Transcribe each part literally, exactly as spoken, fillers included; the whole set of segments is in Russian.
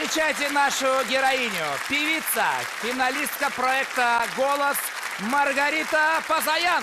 Встречайте нашу героиню, певица, финалистка проекта «Голос» Маргарита Позаян.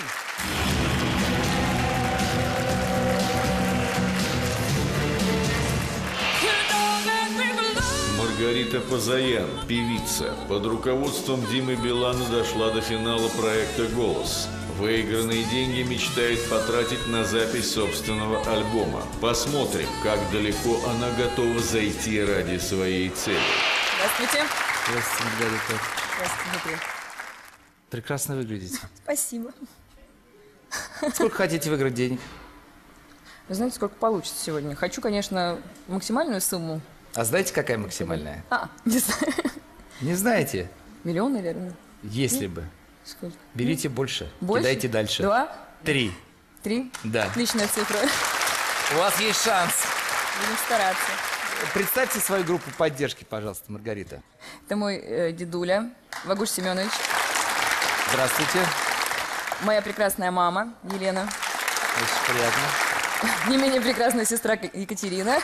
Маргарита Позаян, певица, под руководством Димы Билана дошла до финала проекта «Голос». Выигранные деньги мечтает потратить на запись собственного альбома. Посмотрим, как далеко она готова зайти ради своей цели. Здравствуйте. Здравствуйте, Маргарита. Здравствуйте, Дмитрий. Прекрасно выглядите. Спасибо. Сколько хотите выиграть денег? Вы знаете, сколько получится сегодня? Хочу, конечно, максимальную сумму. А знаете, какая максимальная? А, не знаю. Не знаете? Миллион, наверное. Если бы. Сколько? Берите больше, Больше? кидайте дальше. Два? Три. Три? Да. Отличная цифра. У вас есть шанс. Будем стараться. Представьте свою группу поддержки, пожалуйста, Маргарита. Это мой э, дедуля, Вагуш Семенович. Здравствуйте. Моя прекрасная мама, Елена. Очень приятно. Не менее прекрасная сестра Екатерина.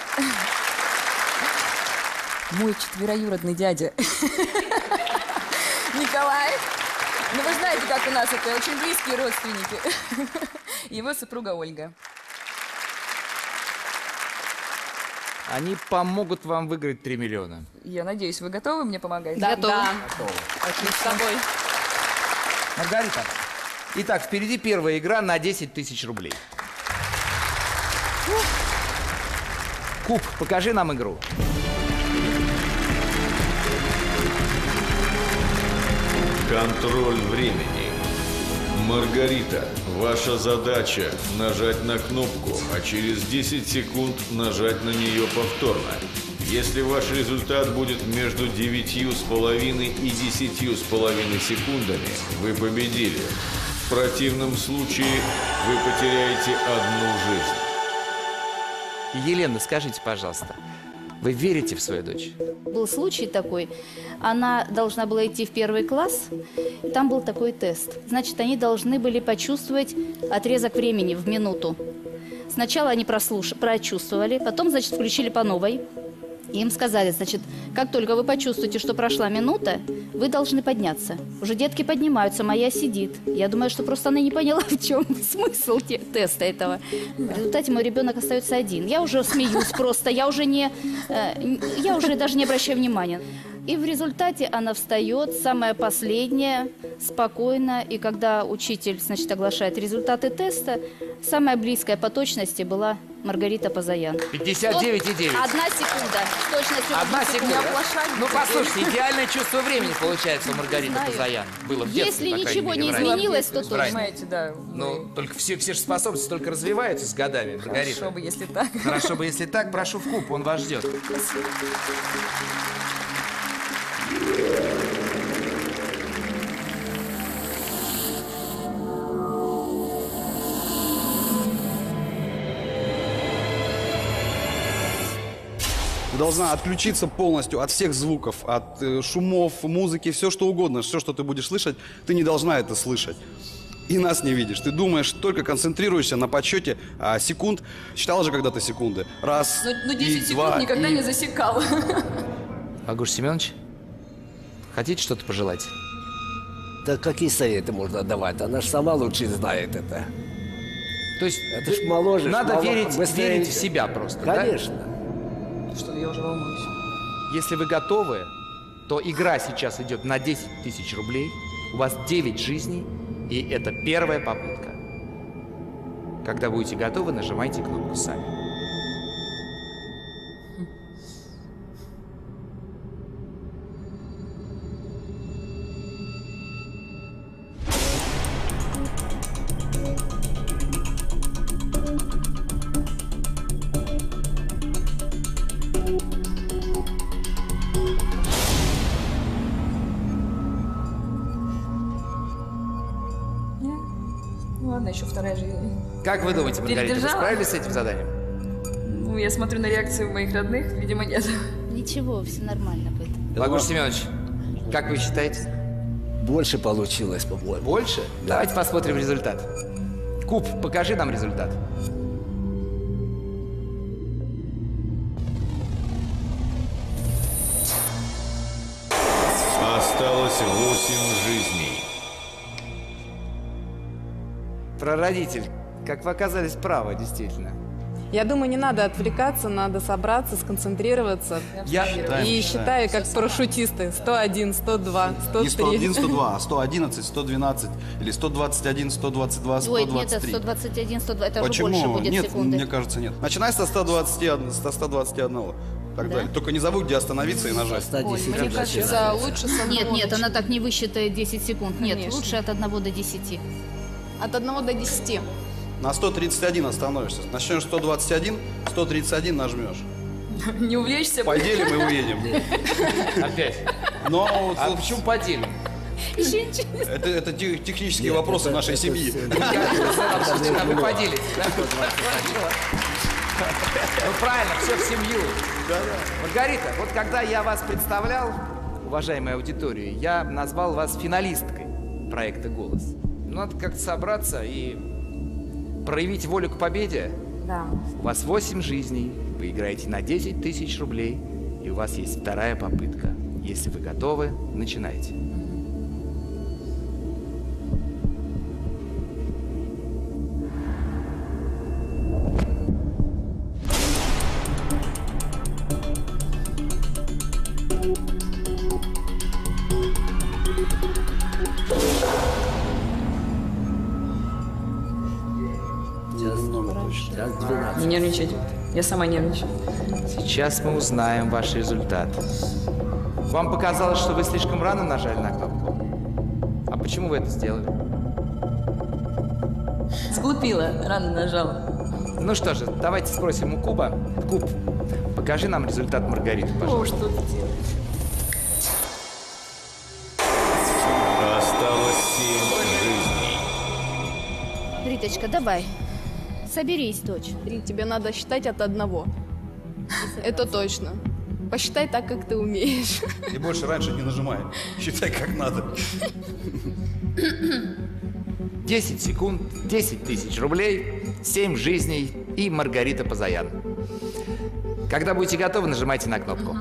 Мой четвероюродный дядя Николай. Ну, вы знаете, как у нас это очень близкие родственники. Его супруга Ольга. Они помогут вам выиграть три миллиона. Я надеюсь, вы готовы мне помогать? Да, готовы. Да. Отлично. С тобой. Маргарита, итак, впереди первая игра на десять тысяч рублей. Куб, покажи нам игру. Контроль времени. Маргарита, ваша задача нажать на кнопку, а через десять секунд нажать на нее повторно. Если ваш результат будет между девятью с половиной и десятью с половиной секундами, вы победили. В противном случае вы потеряете одну жизнь. Елена, скажите, пожалуйста, вы верите в свою дочь? Был случай такой, она должна была идти в первый класс, там был такой тест. Значит, они должны были почувствовать отрезок времени в минуту. Сначала они прослуш... прочувствовали, потом, значит, включили по новой. И им сказали, значит, как только вы почувствуете, что прошла минута, вы должны подняться. Уже детки поднимаются, моя сидит. Я думаю, что просто она не поняла, в чем смысл те теста этого. В результате мой ребенок остается один. Я уже смеюсь просто, я уже не, э, я уже даже не обращаю внимания. И в результате она встает, самая последняя, спокойно. И когда учитель, значит, оглашает результаты теста, самая близкая по точности была Маргарита Позаян. пятьдесят девять и девять. Одна секунда. С точностью Одна секунда. оплошали. Ну, послушайте, идеальное чувство времени получается у Маргариты Знаю. Позаян. Было в детстве, Если по крайней ничего мере, не в раннем. изменилось, то Вы точно. понимаете, да. Ну, только все, все же способности только развиваются с годами, Маргарита. Хорошо бы, если так. Хорошо бы, если так. Прошу в куб, он вас ждет. Спасибо. Ты должна отключиться полностью от всех звуков, от э, шумов, музыки, все что угодно, все, что ты будешь слышать, ты не должна это слышать. И нас не видишь. Ты думаешь, только концентрируешься на подсчете а, секунд. Считала же когда-то секунды. Раз, Ну, ну и десять секунд два, никогда и... не засекал. Агуш Семенович, хотите что-то пожелать? Да какие советы можно давать? Она же сама лучше знает это. То есть Это ж моложе, надо мало- верить, быстрее. верить в себя просто, да? Конечно. Что, я уже волнуюсь. Если вы готовы, то игра сейчас идет на десять тысяч рублей. У вас девять жизней, и это первая попытка. Когда будете готовы, нажимайте кнопку сами. Ну ладно, еще вторая жизнь. Как вы думаете, Маргарита, вы Передержала? справились с этим заданием? Ну, я смотрю на реакцию моих родных, видимо, нет. Ничего, все нормально будет. Агуш Семенович, как вы считаете? Больше получилось, по-моему. Больше? Давайте посмотрим результат. Куб, покажи нам результат. Осталось восемь жизней. Прародитель, как вы оказались правы, действительно. Я думаю, не надо отвлекаться, надо собраться, сконцентрироваться. Я... Считаем, И считаем. считаю, как парашютисты. сто один, сто два, сто три. Не сто один, сто два, а сто одиннадцать, сто двенадцать или сто двадцать один, сто двадцать два, сто Ой, нет, двадцать это три. сто двадцать один, сто два, это Почему? уже больше будет Нет, секунды. мне кажется, нет. Начинай со ста двадцати одного. со ста двадцати одного. Так Да? далее. Только не забудь, где остановиться и нажать. сто десять Мне начинается. кажется, лучше с Нет, одного нет, начать. она так не высчитает десять секунд. Нет, Конечно. лучше от одного до десяти. От одного до десяти. На сто тридцать один остановишься. Начнешь сто двадцать один, сто тридцать один нажмешь. Не увлечься. Поделим и уедем. Опять. Но вот А тут почему поделим? это, это те- технические Нет, вопросы это- нашей это семьи. все- А вы поделитесь, да? Ну правильно, все в семью. Маргарита, вот когда я вас представлял, уважаемая аудитория, я назвал вас финалисткой проекта «Голос». Надо как-то собраться и проявить волю к победе. Да. У вас восемь жизней, вы играете на десять тысяч рублей, и у вас есть вторая попытка. Если вы готовы, начинайте. Сейчас, сейчас двенадцать. Не нервничать. Я сама нервничаю. Сейчас мы узнаем ваш результат. Вам показалось, что вы слишком рано нажали на кнопку? А почему вы это сделали? Сглупила, рано нажала. Ну что же, давайте спросим у Куба. Куб, покажи нам результат Маргариты, О, пожалуйста. что ты делаешь? Осталось семь жизней. Риточка, давай. Соберись, дочь. Три, тебе надо считать от одного. Это точно. Посчитай так, как ты умеешь. И больше раньше не нажимай. Считай, как надо. десять секунд, десять тысяч рублей, семь жизней и Маргарита Позаян. Когда будете готовы, нажимайте на кнопку.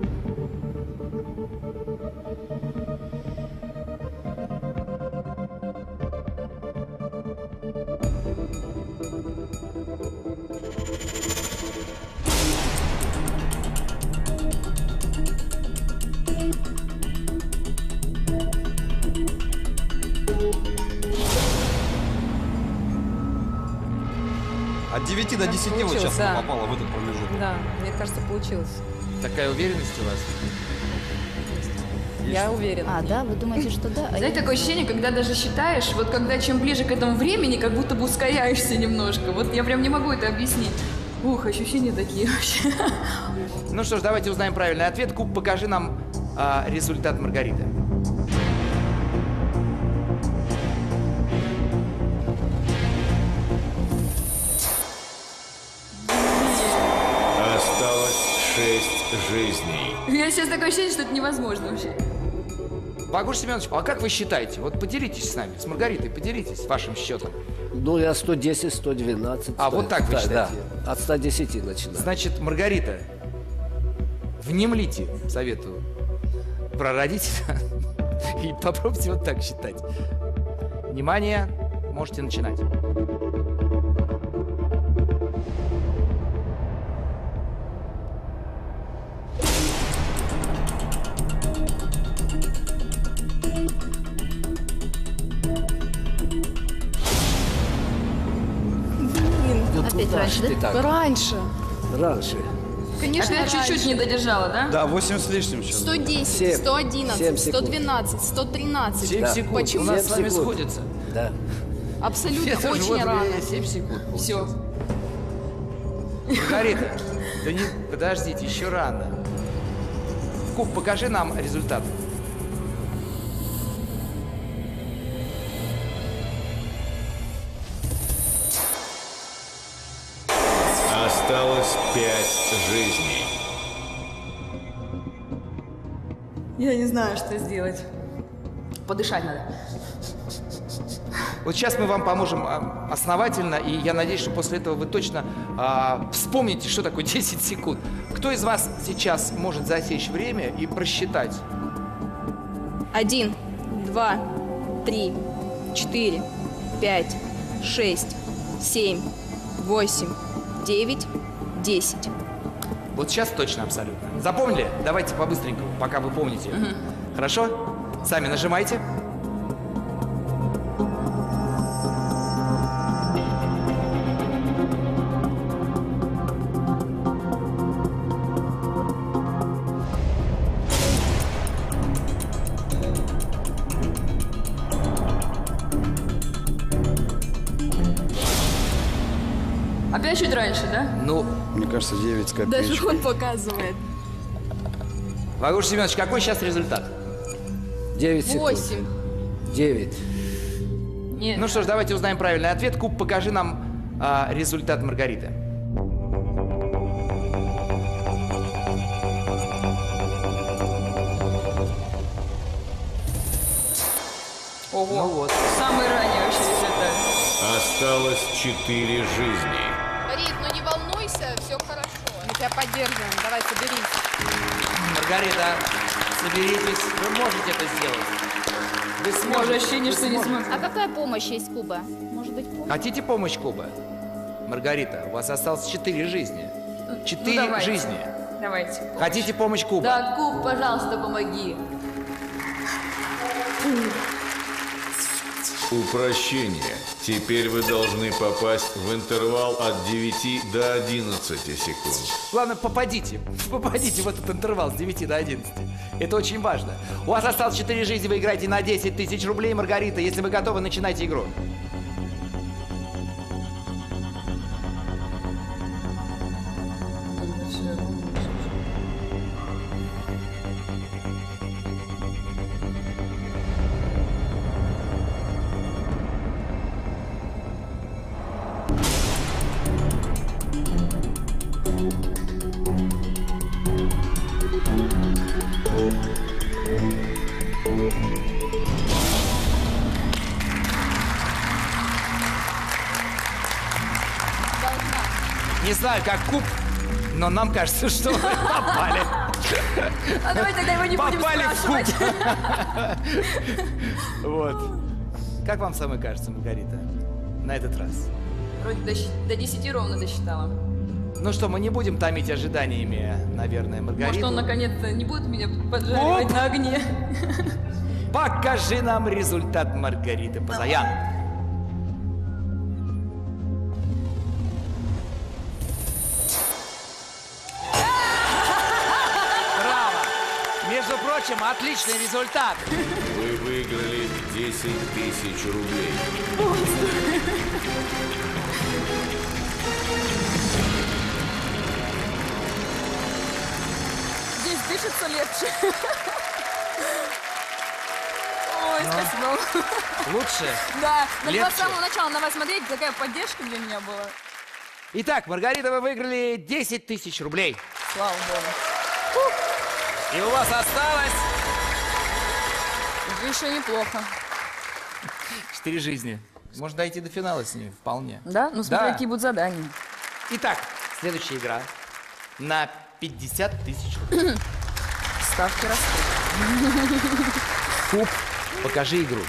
От девяти до десяти вот Получилось, сейчас да. она попала в этот промежуток. Да, мне кажется, получилось. Такая уверенность у вас? Я уверена. А, да? Вы думаете, что да? А я- Знаете, такое ощущение, когда даже считаешь, вот когда чем ближе к этому времени, как будто бы ускоряешься немножко. Вот я прям не могу это объяснить. Ух, ощущения такие вообще. Ну что ж, давайте узнаем правильный ответ. Куб, покажи нам а, результат Маргариты. Осталось шесть жизней. У меня сейчас такое ощущение, что это невозможно вообще. Багуш Семенович, а как вы считаете? Вот поделитесь с нами, с Маргаритой, поделитесь вашим счетом. Ну, я сто десять, сто двенадцать. А, вот так вы Да, считаете? Да, от ста десяти начинаю. Значит, Маргарита, внемлите совету прародителя и попробуйте вот так считать. Внимание, можете начинать. Опять Куда раньше, ж ты да? так? Раньше. Раньше. Конечно, Опять чуть-чуть не додержала, да? Да, восемь с лишним сейчас. сто десять, Семь. сто Семь одиннадцать, сто секунд. двенадцать, сто тринадцать. семь Да. секунд. Почему? У нас семь с вами секунд. сходится. Да. Абсолютно, Это же очень вот рано. семь секунд. Все. Маргарита, да не, подождите, еще рано. Куб, покажи нам результат. Осталось пять жизней. Я не знаю, что сделать. Подышать надо. Вот сейчас мы вам поможем а, основательно, и я надеюсь, что после этого вы точно а, вспомните, что такое десять секунд. Кто из вас сейчас может засечь время и просчитать? Один, два, три, четыре, пять, шесть, семь, восемь, девять, десять. Вот сейчас точно абсолютно. Запомнили? Давайте по-быстренькому, пока вы помните. Угу. Хорошо? Сами нажимайте. Опять чуть раньше, да? Ну, Мне кажется, девять с Даже копеечкой. он показывает. Вагуш Семенович, какой сейчас результат? девять секунд. Восемь. девять. Нет. Ну что ж, давайте узнаем правильный ответ. Куб, покажи нам а, результат Маргариты. Ого. Ну вот. Самый ранний вообще результат. Осталось четыре жизни. Рит, ну не волнуйся, все хорошо. Мы тебя поддерживаем. Давай, соберись. Маргарита, соберитесь. Вы можете это сделать. Вы Может, сможете. ощущение, Вы что не сможете. смогу. А какая помощь есть Куба? Может быть, помощь? Хотите помощь Куба? Маргарита, у вас осталось четыре жизни. Четыре Ну, давайте. жизни. Давайте. Хотите помощь Куба? Да, Куб, пожалуйста, помоги. Упрощение. Теперь вы должны попасть в интервал от девяти до одиннадцати секунд. Главное, попадите. Попадите в этот интервал с девяти до одиннадцати. Это очень важно. У вас осталось четыре жизни, вы играете на десять тысяч рублей. Маргарита, если вы готовы, начинайте игру. Не знаю, как Куб, но нам кажется, что вы попали. А давай тогда его не будем Попали в спрашивать. Куб. Вот. Как вам самой кажется, Маргарита, на этот раз? Вроде до, щ- до десяти ровно досчитала. Ну что, мы не будем томить ожиданиями, наверное, Маргариту. Может, он наконец-то не будет меня поджаривать Оп! на огне. Покажи нам результат Маргариты Пазаян. Браво! Между прочим, отличный результат. Вы выиграли десять тысяч рублей. Здесь дышится легче. Ой, спасибо. Лучше. Да, надо было Легче. с самого начала на вас смотреть, какая поддержка для меня была. Итак, Маргарита, вы выиграли десять тысяч рублей. Слава богу. И у вас осталось Это еще неплохо. четыре жизни. Можно дойти до финала с ними, вполне. Да? Ну смотри, Да. какие будут задания. Итак, следующая игра на пятьдесят тысяч рублей. Ставки растут. Куб, покажи игру.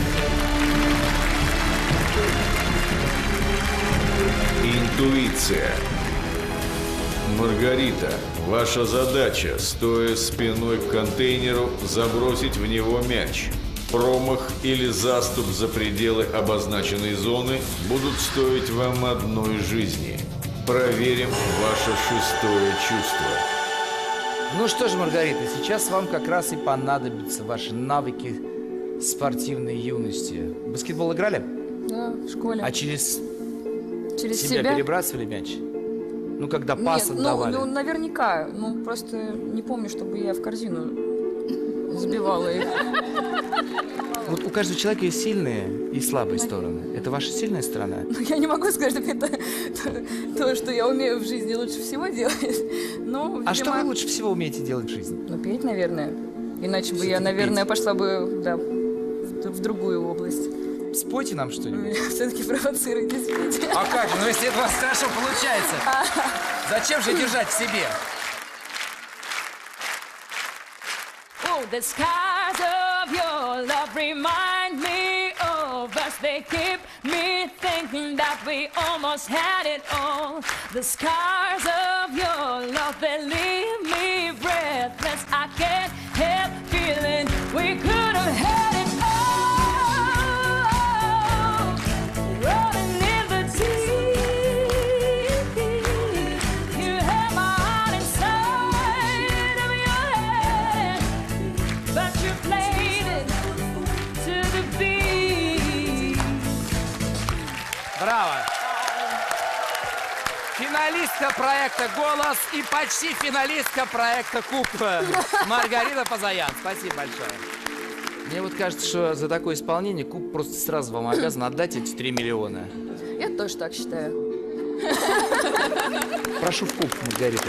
Интуиция. Маргарита, ваша задача, стоя спиной к контейнеру, забросить в него мяч. Промах или заступ за пределы обозначенной зоны будут стоить вам одной жизни. Проверим ваше шестое чувство. Ну что ж, Маргарита, сейчас вам как раз и понадобятся ваши навыки спортивной юности. В баскетбол играли? Да, в школе. А через Через себя, себя? перебрасывали мяч? Ну, когда пас Нет, ну, отдавали. ну, наверняка. Ну, просто не помню, чтобы я в корзину забивала их. Вот у каждого человека есть сильные и слабые стороны. Это ваша сильная сторона? Ну, я не могу сказать, что это то, то, что я умею в жизни лучше всего делать. Ну, А что видимо, вы лучше всего умеете делать в жизни? Ну, петь, наверное. Иначе бы я, Всё-таки наверное, петь. пошла бы, да, в, в другую область. Спойте нам что-нибудь. Все-таки провоцируйте спеть. А как же? Ну, если это у вас хорошо получается, зачем же держать в себе? Oh, the skies of your love remind me of us. They keep me thinking that we almost had it all. The scars of your love, they leave me breathless. I can't help feeling we could have had it all. Rolling in the deep, you have my heart inside of your head, but you played it to the beat. Браво! Финалистка проекта «Голос» и почти финалистка проекта «Куб» Маргарита Позаян. Спасибо большое. Мне вот кажется, что за такое исполнение «Куб» просто сразу вам обязан отдать эти три миллиона. Я тоже так считаю. Прошу в «Куб», Маргарита.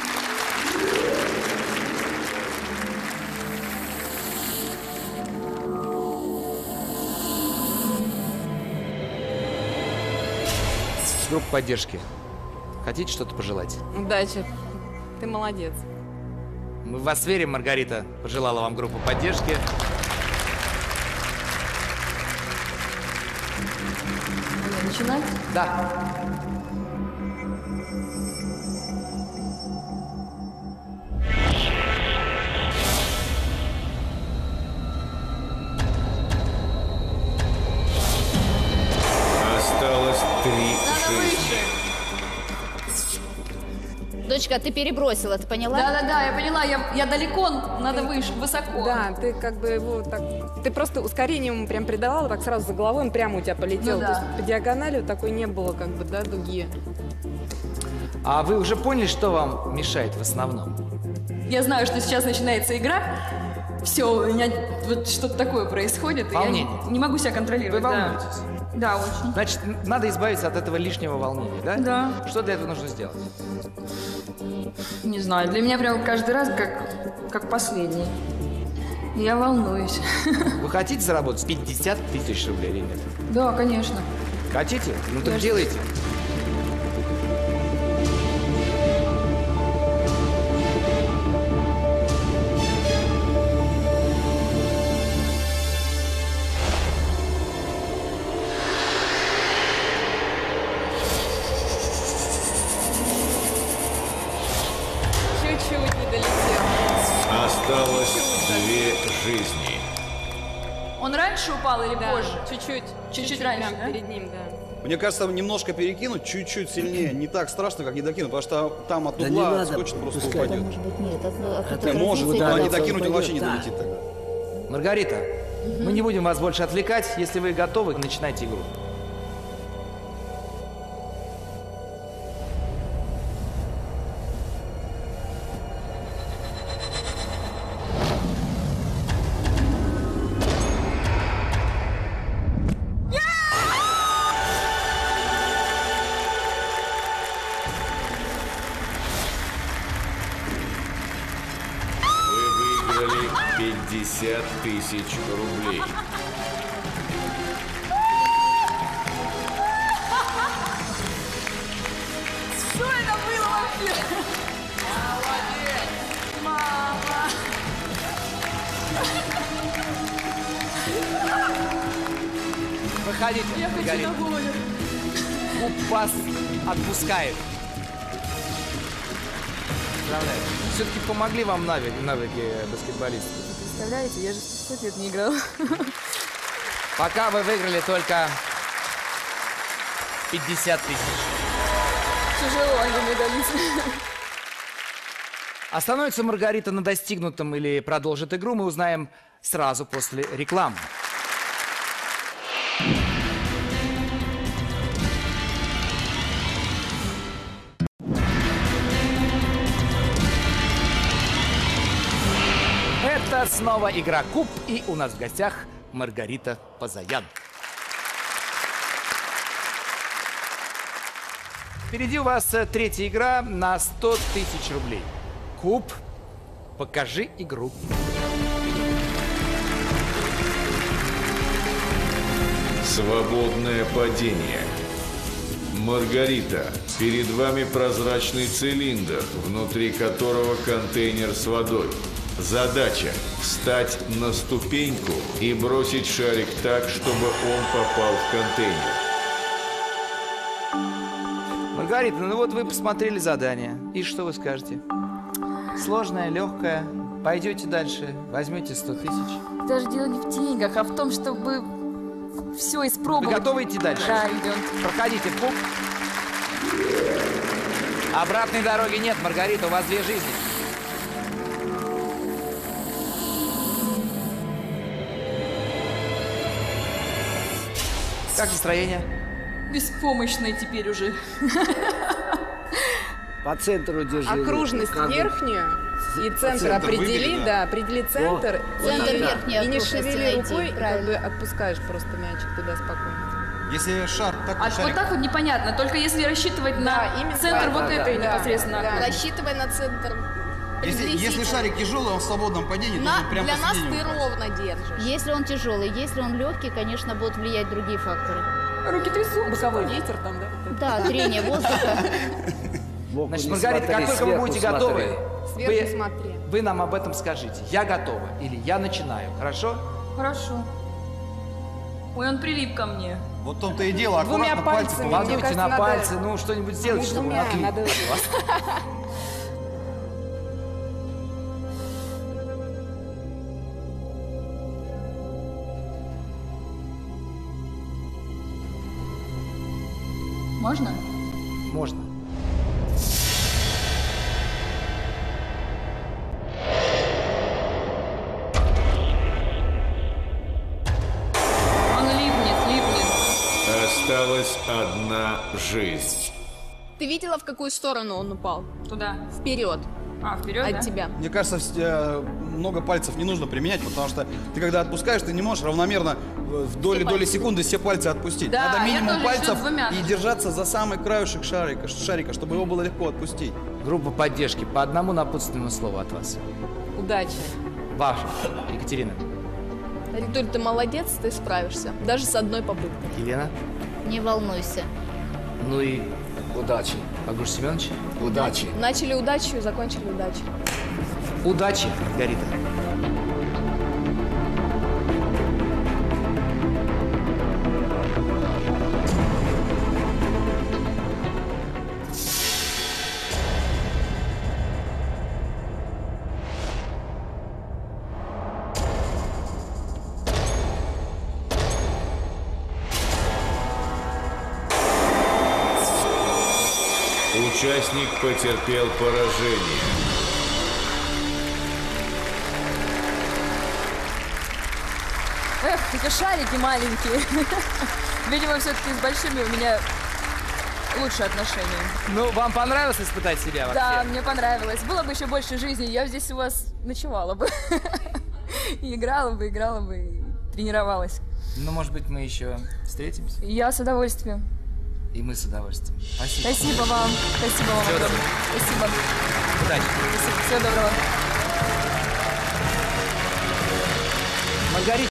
Группа поддержки. Хотите что-то пожелать? Удачи. Ты молодец. Мы в вас верим, Маргарита. Пожелала вам группа поддержки. Начинать? Да. Осталось три жизни. Дочка, ты перебросила, ты поняла? Да-да-да, я поняла, я, я далеко, надо выше, высоко. Да, ты как бы его так... Ты просто ускорением прям придавала, так сразу за головой, он прямо у тебя полетел. Ну да. То есть по диагонали вот такой не было, как бы, да, дуги. А вы уже поняли, что вам мешает в основном? Я знаю, что сейчас начинается игра. Все, у меня вот что-то такое происходит. и Волнение. Я не, не могу себя контролировать. Вы да. волнуетесь? Да, очень. Значит, надо избавиться от этого лишнего волнения, да? Да. Что для этого нужно сделать? Не знаю, для меня прям каждый раз как, как последний. Я волнуюсь. Вы хотите заработать пятьдесят тысяч рублей или нет? Да, конечно. Хотите? Ну так Я ж- делайте. Чуть-чуть не долетел. Осталось две жизни. Он раньше упал или Да, позже? чуть-чуть. Чуть-чуть раньше, прям да? перед ним, да. Мне кажется, немножко перекинуть, чуть-чуть сильнее. Не так страшно, как не докинуть, потому что там от Да не угла надо, отскочит, просто пускай. упадет. Может быть, нет. От, от Да, может быть, да, но не да, докинуть, он вообще не да. долетит тогда. Маргарита, мы не будем вас больше отвлекать. Если вы готовы, начинайте игру. Вы выиграли пятьдесят тысяч рублей. Что это было вообще? Мама! Выходите, Я хочу Маргарита. на волю. Куб вас отпускает. Поздравляю. Все-таки помогли вам навыки, навыки баскетболиста. Представляете, я же сто лет не играла. Пока вы выиграли только пятьдесят тысяч. Тяжело они мне дались. Остановится Маргарита на достигнутом или продолжит игру, мы узнаем сразу после рекламы. Это снова игра «Куб», и у нас в гостях Маргарита Позаян. Впереди у вас э, третья игра на сто тысяч рублей. Куб, покажи игру. Свободное падение. Маргарита, перед вами прозрачный цилиндр, внутри которого контейнер с водой. Задача – встать на ступеньку и бросить шарик так, чтобы он попал в контейнер. Маргарита, ну вот вы посмотрели задание. И что вы скажете? Сложное, легкое. Пойдете дальше, возьмете сто тысяч. Даже дело не в деньгах, а в том, чтобы все испробовать. Вы готовы идти дальше? Да, идем. Проходите в пункт. Обратной дороги нет, Маргарита, у вас две жизни. Как настроение? Беспомощная теперь уже. По центру держи. Окружность Как бы. верхнюю и центр, центр определи, выбери, да. да, определи центр. Вот. и- Центр верхней И не окружности шевели найти, рукой, и как правильно. бы отпускаешь просто мячик туда спокойно. Если шар так А вот так вот непонятно, только если рассчитывать на Да, именно центр так, вот да, этой да, непосредственно. да. Рассчитывай на центр. Если, если Приблизительно. шарик тяжелый, он в свободном падении, На- должен прям для нас посередине ты упасть. ровно держишь. Если он тяжелый, если он легкий, конечно, будут влиять другие факторы. Руки трясутся. Боковой ветер там, да? Да, трение воздуха. Сбоку Значит, не Маргарита, как смотри, только вы сверху будете смотри. готовы, Сверху вы, смотри. вы нам об этом скажите. Я готова или я начинаю, хорошо? Хорошо. Ой, он прилип ко мне. Вот в том-то и дело, Двумя аккуратно пальцы пальцами. положить. Мне Подуйте кажется, на надо- пальцы, ну что-нибудь сделайте, чтобы он Двумя, отлип. надо- Можно? Можно. Он липнет, липнет. Осталась одна жизнь. Ты видела, в какую сторону он упал? Туда. Вперед. А, вперед, От да? тебя. Мне кажется, вс- э, много пальцев не нужно применять, потому что ты когда отпускаешь, ты не можешь равномерно в в доли доли секунды все пальцы отпустить. Да, Надо я минимум тоже пальцев ещё двумя. и держаться за самый краешек шарика, шарика, чтобы его было легко отпустить. Группа поддержки. По одному напутственному слову от вас. Удачи. Ваша, Екатерина. Ритуль, ты молодец, ты справишься. Даже с одной попыткой. Елена. Не волнуйся. Ну и Удачи. Агуш Семенович. Удачи. Начали удачей, закончили удачей. Удачи, Маргарита. Участник потерпел поражение. Эх, эти шарики маленькие. Видимо, все-таки с большими у меня лучшие отношения. Ну, вам понравилось испытать себя вообще? Да, мне понравилось. Было бы еще больше жизни, я здесь у вас ночевала бы. И играла бы, играла бы, и тренировалась. Ну, может быть, мы еще встретимся? Я с удовольствием. И мы с удовольствием. Спасибо. Спасибо вам. Спасибо вам. Всего огромное. доброго. Спасибо. Удачи. Спасибо. Всего доброго. Маргарита.